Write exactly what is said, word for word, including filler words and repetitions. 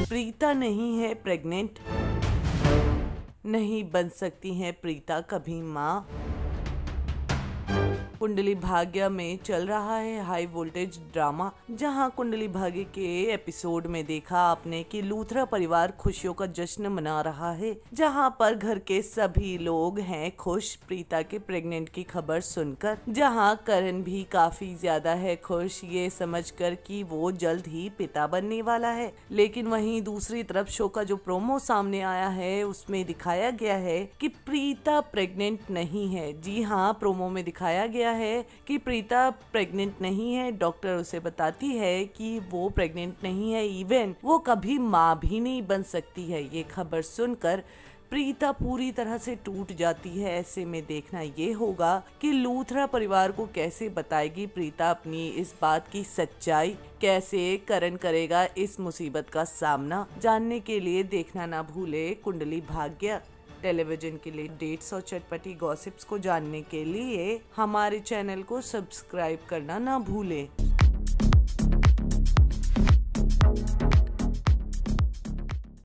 प्रीता नहीं है प्रेग्नेंट, नहीं बन सकती हैं प्रीता कभी माँ। कुंडली भाग्य में चल रहा है हाई वोल्टेज ड्रामा, जहां कुंडली भाग्य के एपिसोड में देखा आपने कि लूथरा परिवार खुशियों का जश्न मना रहा है, जहां पर घर के सभी लोग हैं खुश प्रीता के प्रेग्नेंट की खबर सुनकर। जहां करण भी काफी ज्यादा है खुश ये समझकर कि वो जल्द ही पिता बनने वाला है। लेकिन वहीं दूसरी तरफ शो का जो प्रोमो सामने आया है उसमें दिखाया गया है कि प्रीता प्रेग्नेंट नहीं है। जी हाँ, प्रोमो में दिखाया गया है कि प्रीता प्रेग्नेंट नहीं है। डॉक्टर उसे बताती है कि वो प्रेग्नेंट नहीं है, इवन वो कभी माँ भी नहीं बन सकती है। ये खबर सुनकर प्रीता पूरी तरह से टूट जाती है। ऐसे में देखना ये होगा कि लूथरा परिवार को कैसे बताएगी प्रीता अपनी इस बात की सच्चाई, कैसे करण करेगा इस मुसीबत का सामना। जानने के लिए देखना ना भूले कुंडली भाग्य। टेलीविजन के लिए डेट्स और चटपटी गॉसिप्स को जानने के लिए हमारे चैनल को सब्सक्राइब करना ना भूलें।